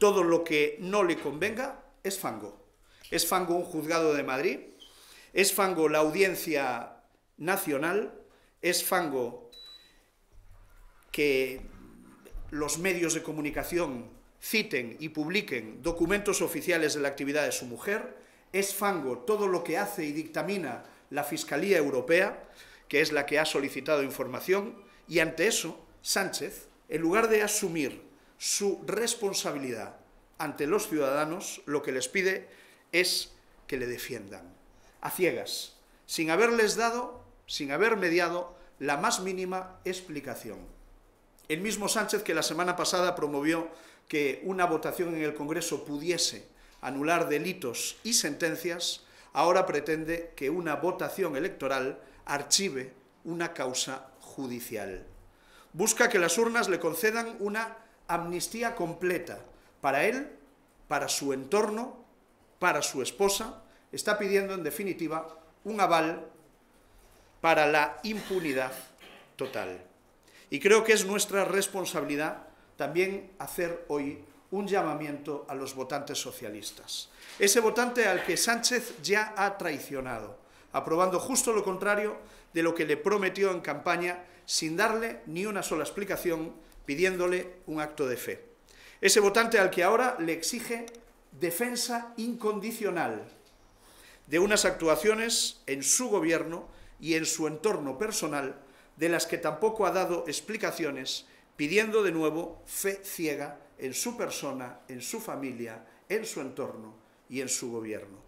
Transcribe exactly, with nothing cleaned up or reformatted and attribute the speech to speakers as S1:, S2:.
S1: todo lo que no le convenga es fango. Es fango un juzgado de Madrid, es fango la Audiencia Nacional, es fango que los medios de comunicación citen y publiquen documentos oficiales de la actividad de su mujer, es fango todo lo que hace y dictamina la Fiscalía Europea, que es la que ha solicitado información, y ante eso, Sánchez, en lugar de asumir su responsabilidad ante los ciudadanos, lo que les pide es que le defiendan, a ciegas, sin haberles dado, sin haber mediado la más mínima explicación. El mismo Sánchez que la semana pasada promovió que una votación en el Congreso pudiese anular delitos y sentencias, ahora pretende que una votación electoral archive una causa judicial. Busca que las urnas le concedan una amnistía completa para él, para su entorno, para su esposa. Está pidiendo, en definitiva, un aval para la impunidad total. Y creo que es nuestra responsabilidad también hacer hoy un llamamiento a los votantes socialistas. Ese votante al que Sánchez ya ha traicionado, aprobando justo lo contrario de lo que le prometió en campaña, sin darle ni una sola explicación, pidiéndole un acto de fe. Ese votante al que ahora le exige defensa incondicional de unas actuaciones en su gobierno y en su entorno personal, de las que tampoco ha dado explicaciones, pidiendo de nuevo fe ciega en su persona, en su familia, en su entorno y en su gobierno.